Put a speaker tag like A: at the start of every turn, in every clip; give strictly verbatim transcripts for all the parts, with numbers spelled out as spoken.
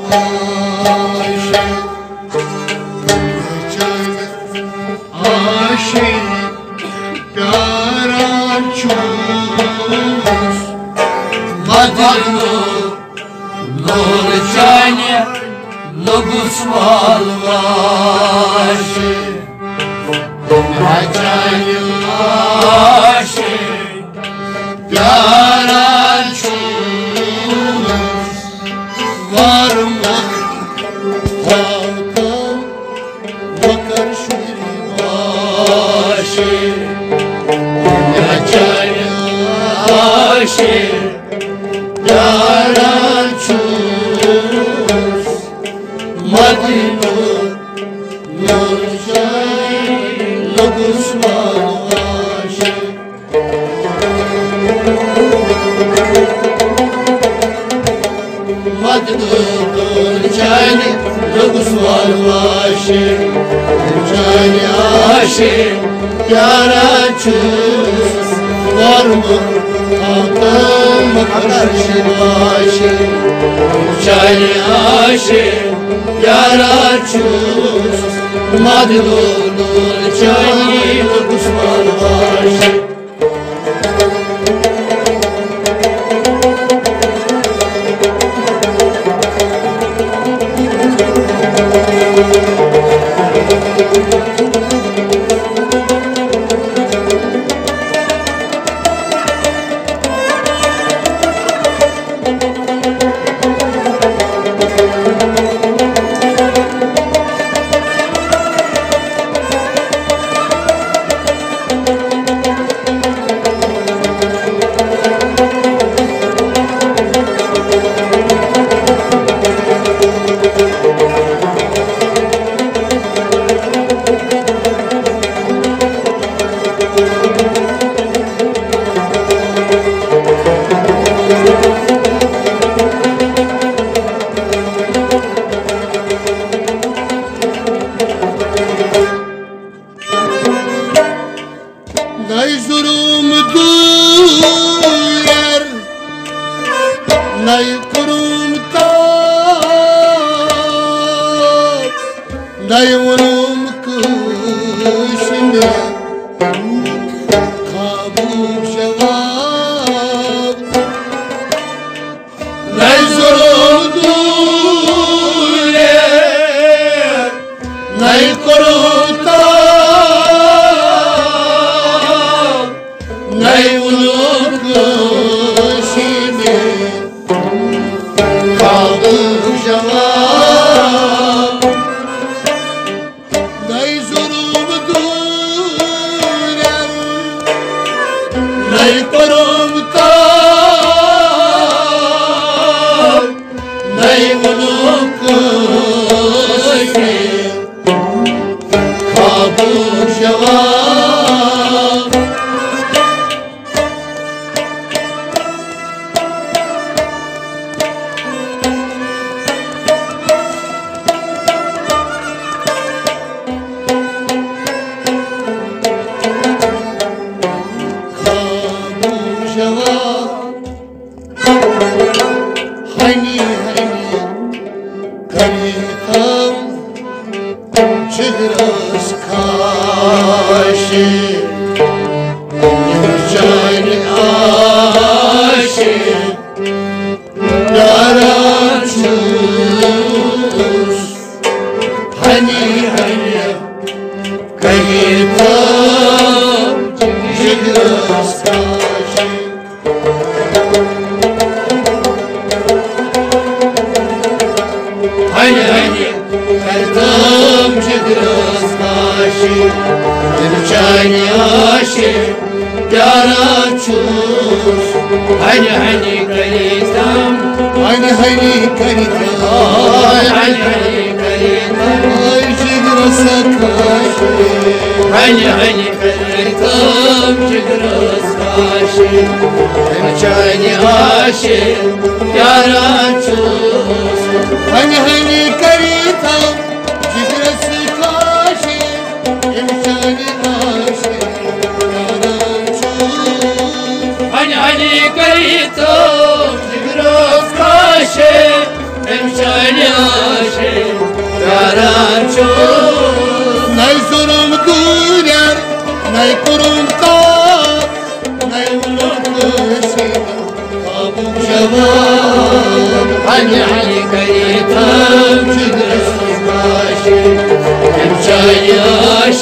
A: Hani hani kayıtım, Tigros kaşı, Hemşani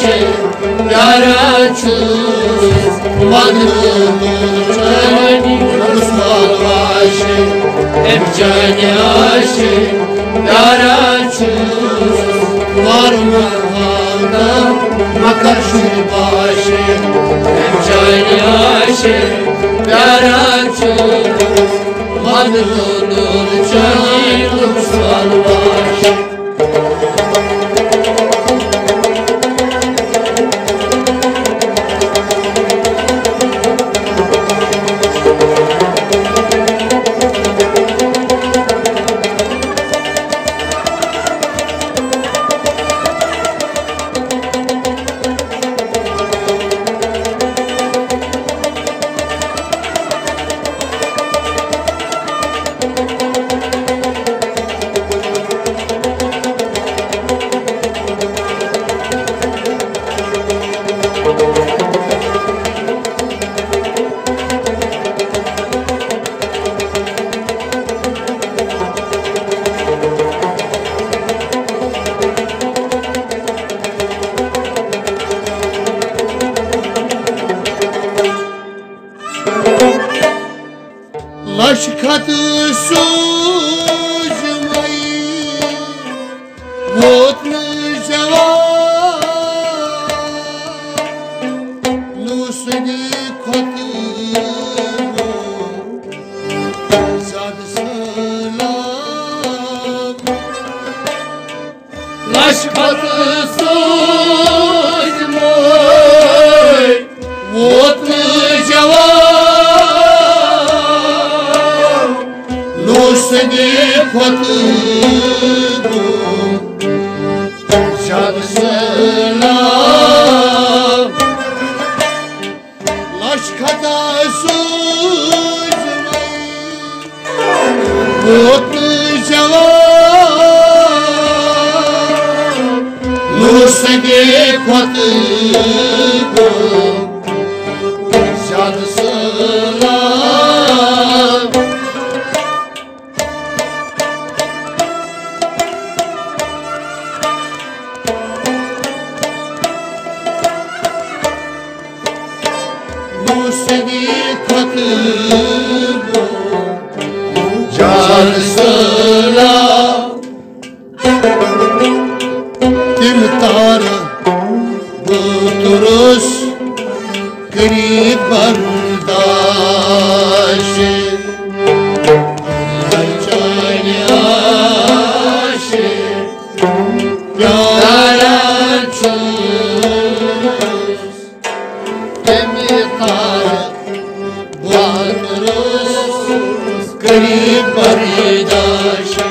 A: aşe Yara çuz Madrunur çani Rusmal aşe Hep cani aşe Yara çuz Var mı havda Makaşır başı Hep cani aşe Yara çuz Madrunur çani Rusmal aşe
B: Лашкат сужмай, вот нажава, ну сиди коту, зад салам.
A: Лашкат сужмай, вот нажава.
B: Seni patladım, can selam. Laşkada suzmay, mutlu cevap. Nur seni patladım, can selam. Seni katıldım, can selam. Timtarı buturuz, garip bardaşım. Cani aşık, yaran çöz. Timtarı buturuz, garip bardaşım.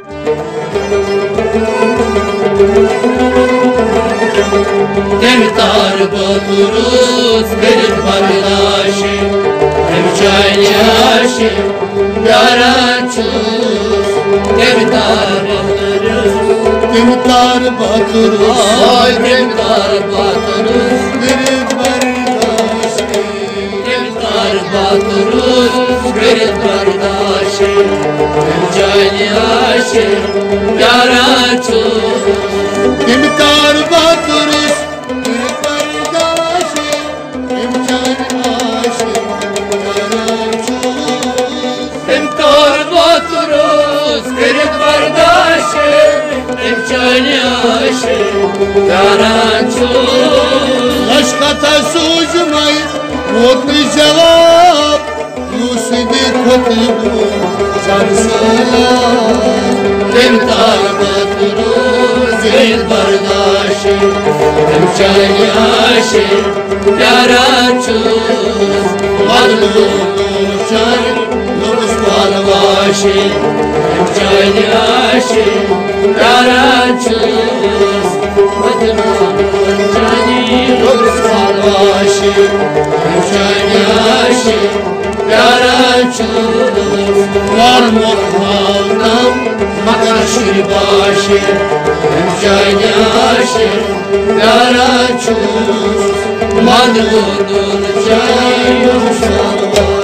A: Temtar buturuz, garip bardaşım. Hem cani aşık, yaran çöz. Temtar buturuz,
B: Timtar buturuz,
A: ay temtar buturuz,
B: garip bardaşım.
A: temtar buturuz, garip bardaşım. Hem cani aşık, yaran çöz.
B: Timtar buturuz, garip bardaşım. İmkan aşık, yaran çöz.
A: Temtar buturuz, garip bardaşım. Hem cani aşık, yaran çöz.
B: Laşkata suzmay, mutlu cevap. Nusidi katıldım, can selam.
A: Temtar buturuz, garip bardaşım. Hem cani aşık, yaran çöz.
B: Madlumur can, nuruz
A: Balbaşı, hem cani aşık, yaran çöz. Madrunur cani Rus balbaşı, hem cani aşık, yaran çöz.
B: var muhavdam,
A: Makaşır başı, hem cani aşık, yaran çöz. Madrunur cani Rus balbaşı.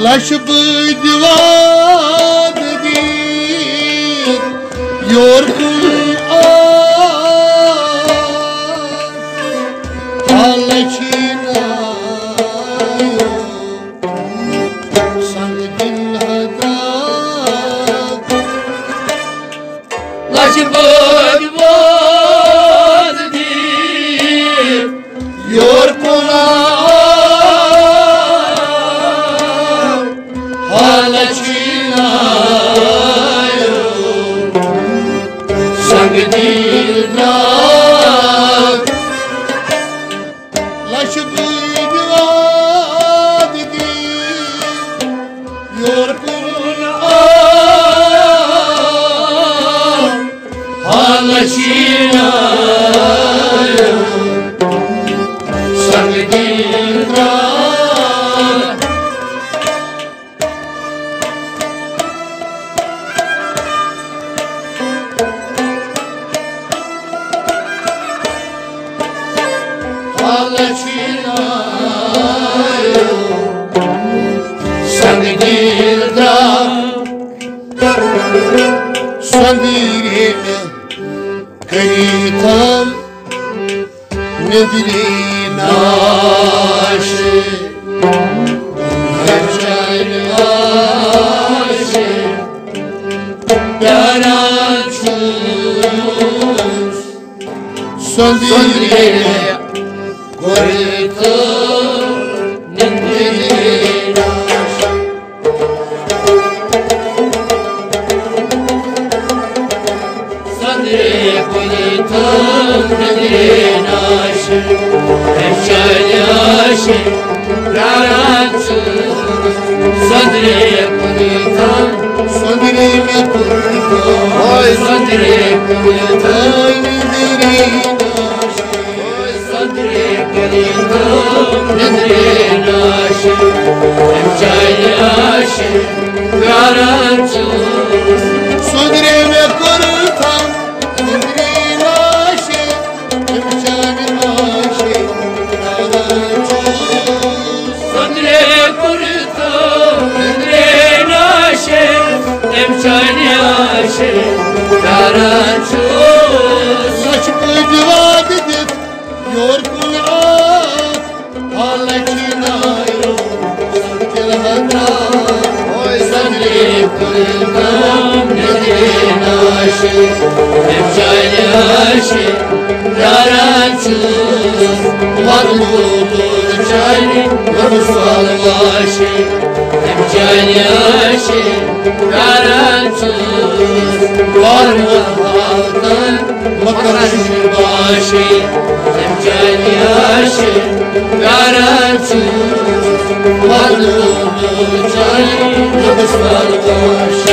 B: Laş bıydıva dedik yorgun ağır Halakina Sangdin hada
A: Laş bıydıva dedik
B: yorgun ağır Sandirina karitam nedirina aşe Hemşayne aşe Yaraçuz Sandirina karitam nedirina Hemşayne aşe Yaraçuz Sadri kulitan Sadri kulitan Oy Sadri kulitan Nedirina Oy Sadri kulitan Nedirina Hemşayne aşe Yaraçuz Sadri kulitan Nedirina Hemşayne aşe Emşani aşe Yaraçuz Saç bıydıva dedik yorgun ağır Halakina yok Sarkel hata Oy sadri kılgam Nedir aşe Emşani aşe Yaraçuz Madlulur çayni Yorusal aşe Emşani aşe Yaraçuz var mı halkın Makaraşır başı Emcani aşı Yaraçuz Madlumlu çayı Yokuşlar başı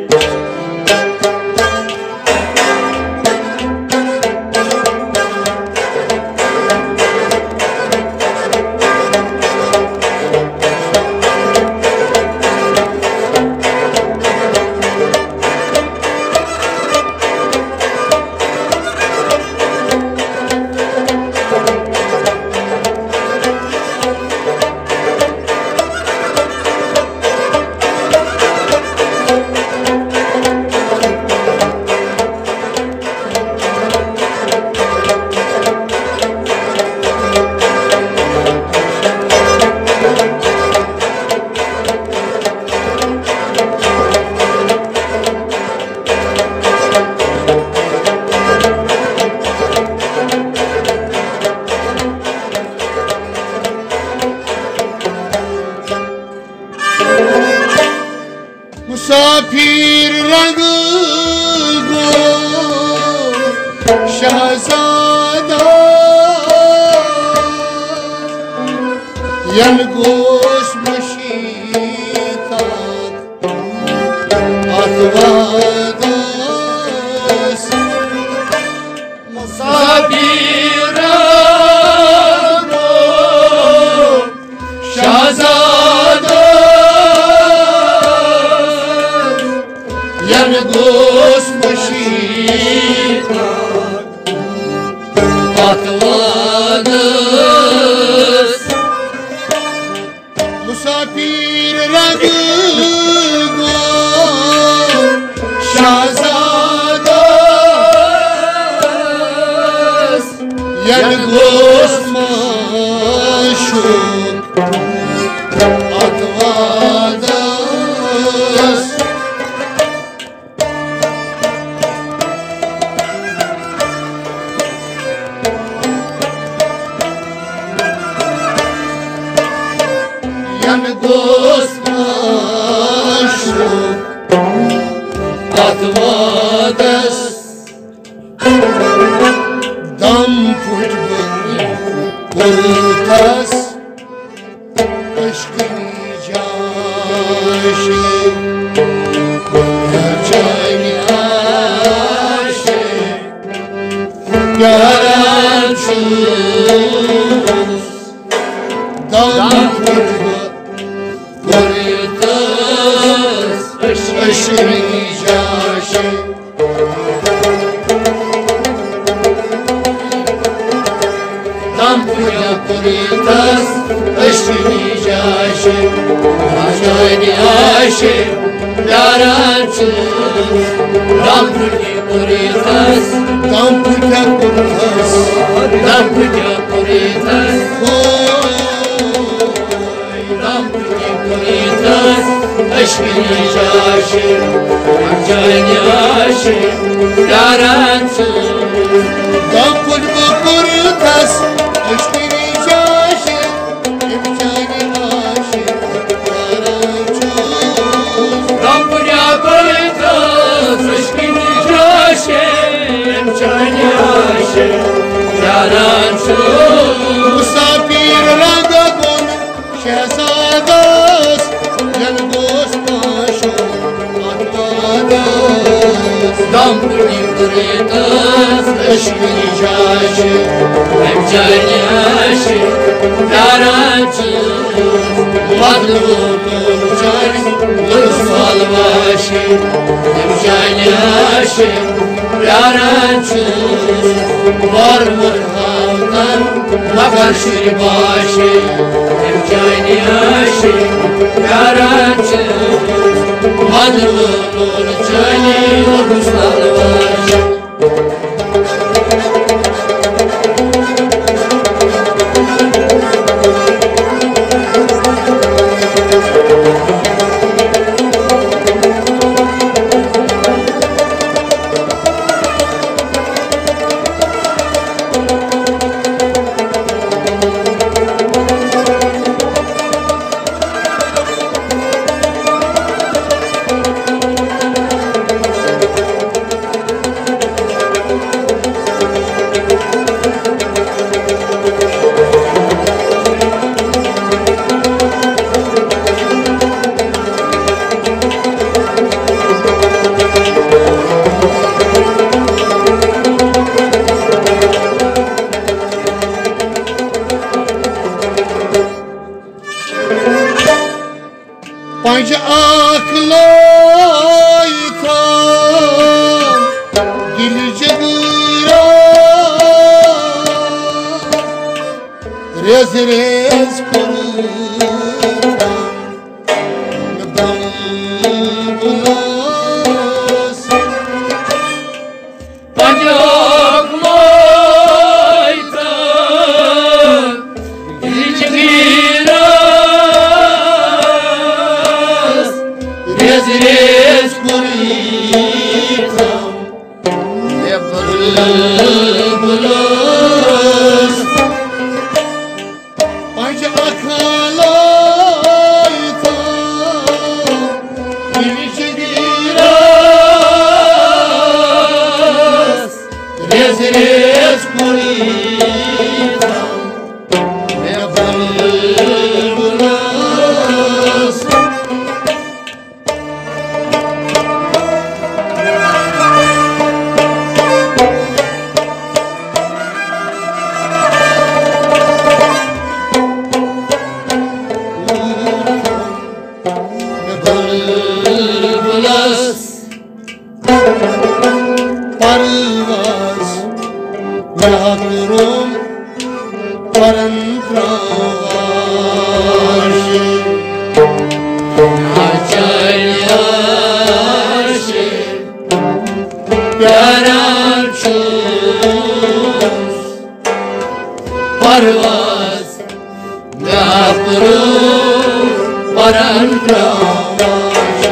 B: Musafir rangı go Şahzada Yalgoş maşitat Atvadas Musafir rangı Şahzada Yalgoş maşitat Atvadas Musafir rangı Yan gosmaşu Atvadas Dam putbun Kurtas Aşkın caşı Gerçeğini aşı Garansız Dam putbun Kurtas Aşkın caşı Dampuya kuritas, aşkını caşı, aşkını aşı, yaransız. Dampuya kuritas, dampuya kuritas, dampuya kuritas, dampuya kuritas, aşkını caşı, aşkını aşı, yaransız. Dampuya kuritas. Aşkını caşı, imkanı aşı, yaransız. Dampuya kuritas, aşkını caşı, imkanı aşı, yaransız. Musafir ragabun, şehzadas, yalnız paşa, atvadas. Dampuya kuritas, aşkını caşı, imkanı aşı, yaransız. Madlumum cari, ulusal başı, imkanı aşı, yaransız. Var mı haldan, bakar başı, imkanı aşı, yaransız. Madlumum cari, ulusal başı. Panca aklaytan Gilce bıra Rez rez kurutan Nıbdan bulas Panca aklaytan Gilce bıra Rez kuritam Yapılımız Panca akalaytan Gilce biraz Rez rez kuritam Yapılımız Parvaz Yağdurum Parantravaşı Açar yaşı Yaransız Parvaz Yağdurum Parantravaşı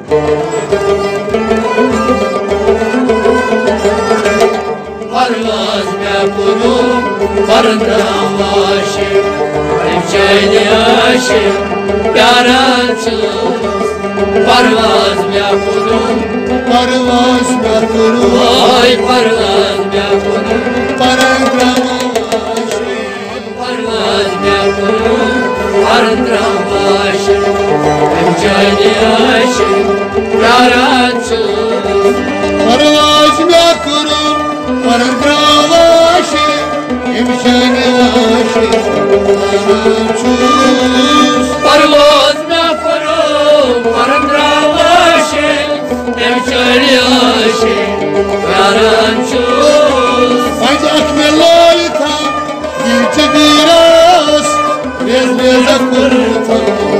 B: Parvaz Yağdurum Parantravaşı Çayını aşık yaransız parvaz mya kurum
C: parvaz mya kurum
B: oy parvaz mya kurum
C: parandramashi
B: parvaz mya kurum parandramashi emcani aşık yaransız
C: parvaz mya kurum parandramashi imshani ashi yaransız
B: parvaz mya kurum parandramashi emcani aşık yaransız
C: Haydi akmelayta gilce biraz Rez reza kurta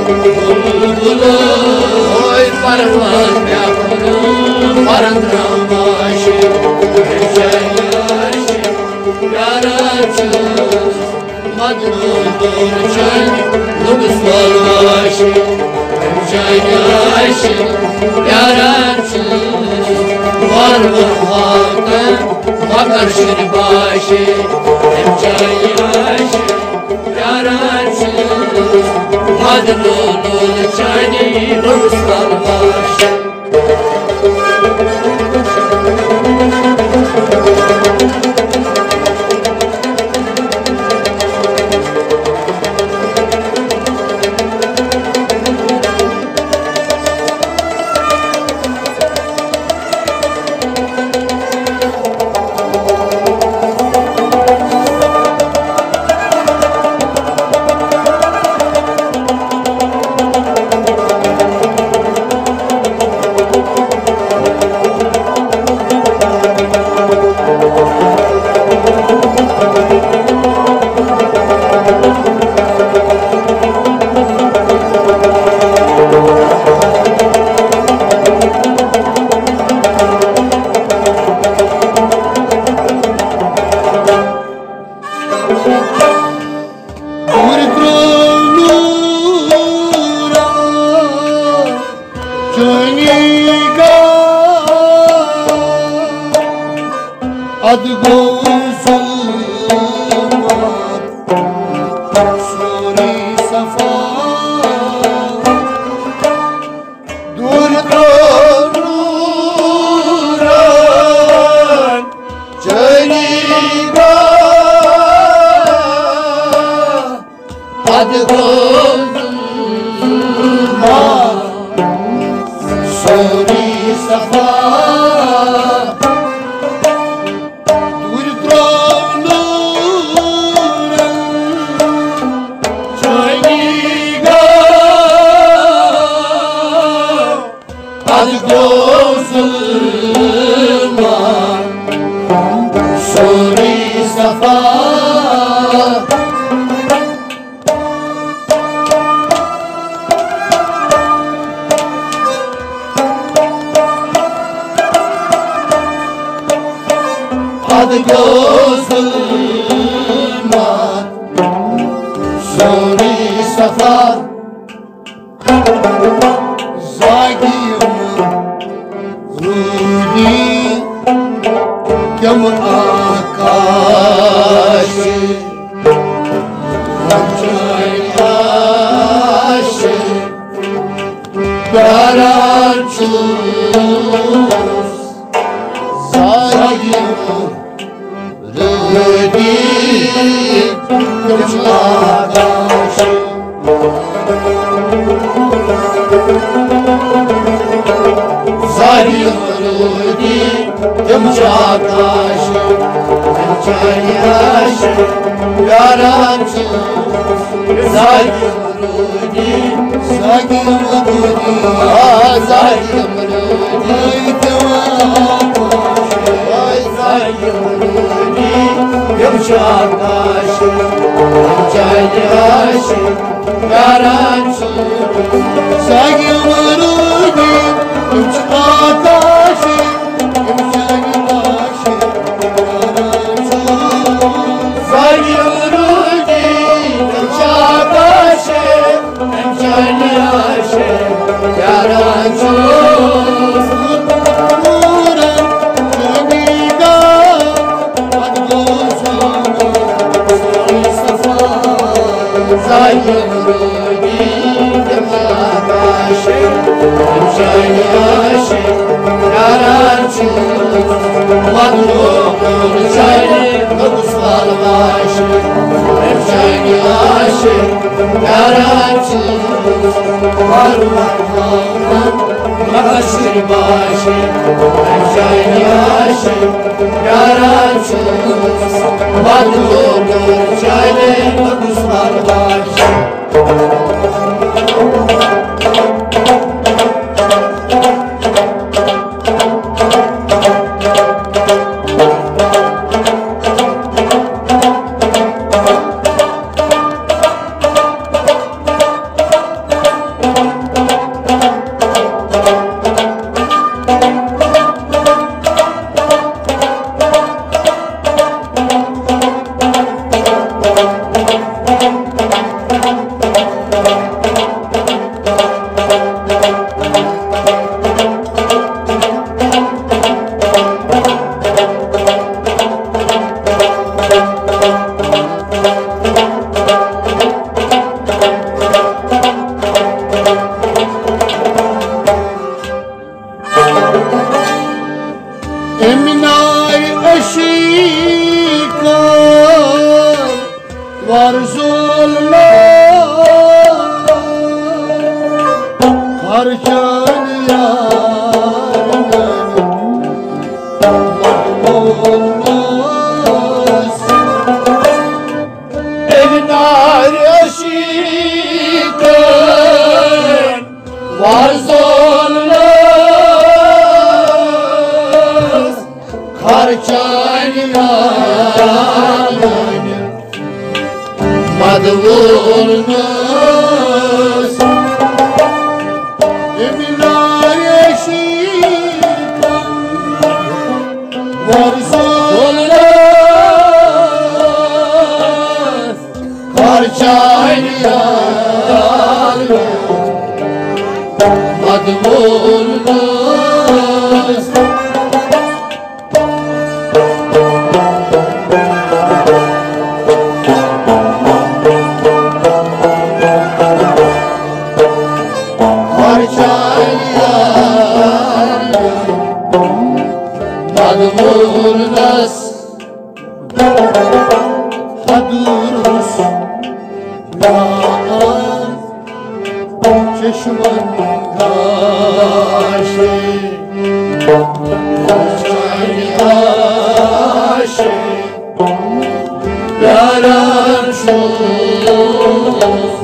B: Oy parvaz mya kurum parandramashi emcani aşık yaransız madruldur çayni nubusval başı emcani aşık yaransız var mı hakkı makarşır başı emcani aşık yaransız madruldur çayni nubusval başı
C: Ad gozulmat Suri safa Dur duran Caniga
B: Ad gozulmat
C: Suri safa
B: Suri safa Ad gozulmat Suri safa
C: Zagim Rudi Kam akashi
B: Emcani aşık yaransız
C: Zagim Rudi Kam akashi
B: Zalim Rudi Yumuşak aşık Emcani aşık yaransız Zalim Rudi
C: Zagim Rudi
B: Ah zalim Rudi
C: Ay tevakashi
B: Ay zalim Rudi Yumuşak aşık Emcani aşık yaransız
C: Zagim Rudi Kam akashi Imshani ashi
B: Zalim Rudi Yumuşak aşık Emcani aşık yaransız
C: Nuran Caniga Ad gozulmat Suri safa
B: Zalim Rudi Hemşani aşık yaran çığlık Madlumdur çaylı Kıbrıslar başı Hemşani aşık yaran çığlık Var var var Makaşır başı Hemşani aşık yaran çığlık Madlumdur çaylı Kıbrıslar başı
C: var zulmler Karcan yarın olmaz
B: Evnar eşikten var zulmler Karcan yarın madvulmaz Emine yeşilden var zulmaz Karçan yarın madvulmaz Madvurdas Hadurus Naz Çeşman Kaşı Kaşani aşı Yaran şuz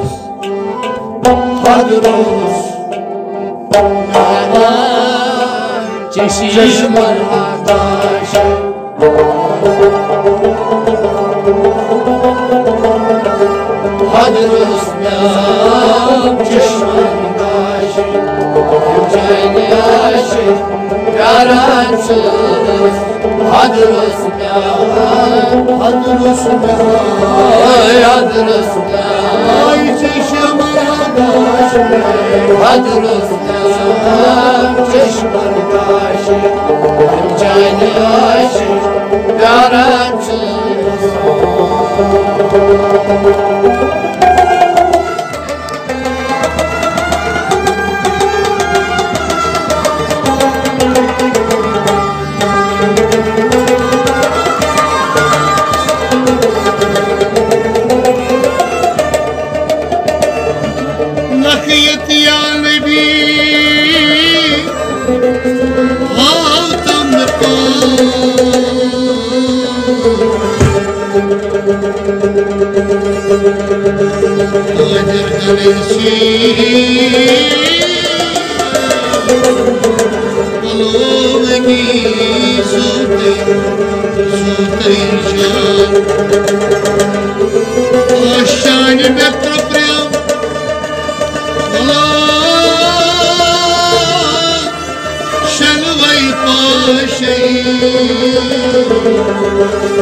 B: Hadurus Naz Çeşman Kaşı Hadrus miyam çeşman kaşı Hemşani aşık yaran çığlık Hadrus miyam Hadrus miyam Hadrus miyam Ay çeşman kaşı Hadrus miyam çeşman kaşı Hemşani aşık yaran çığlık
C: Nakiyet ya Nebi Altam Kadir Kalesi Balongi Sute Sute Şan Aşşani Betrapriyam Şelvay Paşey